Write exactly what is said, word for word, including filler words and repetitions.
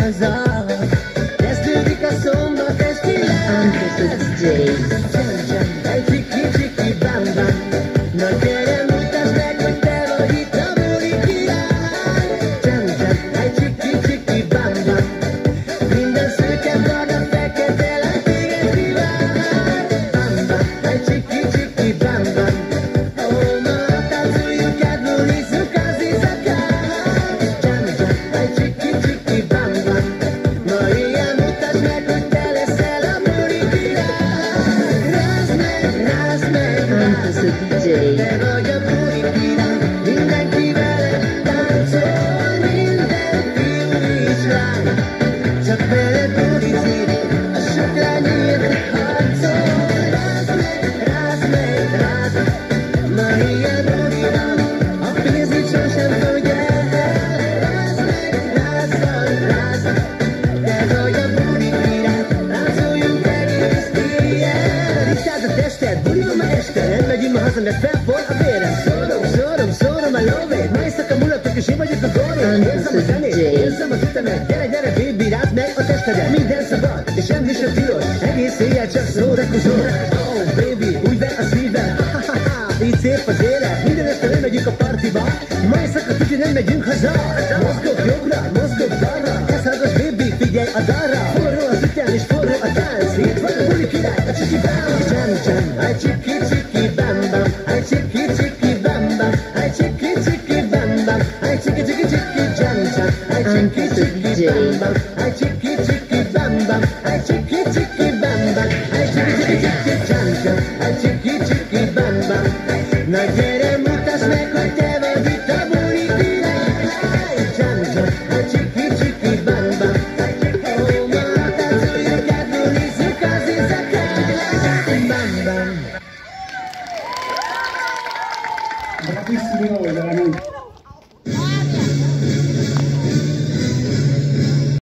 haza. Kezdődik a szombat esti lesz. Egy csiki-csiki bam-bam. Na gyere, mutasd meg, hogy te vagy itt a buli király. Csam-csam, egy csiki-csiki bam-bam. Minden szőke, barna, fekete lány téged kíván. Bam-bam, egy csiki-csiki bam-bam. Ó, ma táncoljuk át, bulizzuk az éjszakát. Csam-csam, egy csiki-csiki bam-bam. Ma éjjel mutasd meg, hogy te leszel a buli király. Rázd meg, rázd meg, rázd meg. Te vagy a buli király, mindenki veled táncol, minden fiú és lány. Csak veled bulizik, a sok lány érte harcol. Rázd meg, rázd meg, rázd meg. Ma éjjel buli van, a pénzt sosem fogy el. Rázd meg, rázd meg, rázd meg. Te vagy a buli király, láncoljunk egész éjjel. Ritkáld a tested, buli van ma este, nem megyünk ma haza, mert felforr a vérem. Szórom, szórom, szórom a lóvét, ma éjszaka mulatok, és én vagyok a górét. Érzem a zenét, érzem az ütemet, gyere, gyere, baby, rázd meg a testedet. Minden szabad, és semmi sem tilos, egész éjjel csak szórakozol. Oh, baby, úgy ver a szívem, ha-ha-ha, így szép az élet. Minden este nem megyünk a partiba, ma éjszaka tuti nem megyünk haza. Mozgok jobbra, mozgok balra, ezt hallgass, baby, figyelj a dalra. Forró az ütem, és forró a tánc, itt van a buli király, a csiki bám. Csam-csam, a csiki-csiki bam-bam, a csiki-csiki bam-bam, a csiki-csiki bam-bam, a csiki-csiki-csiki jam-jam, a csiki-csiki bam-bam, a csiki-csiki bam-bam, a csiki-csiki bam-bam, a csiki-csiki jam-jam, a csiki-csiki bam-bam. Na gyere, mutasd meg, hogy te vagy itt a buli király. Jam-jam, a csiki-csiki bam-bam. Ó, ma táncoljuk át, bulizzuk az éjszakát. Bam-bam. Bravissimi voi, veramente.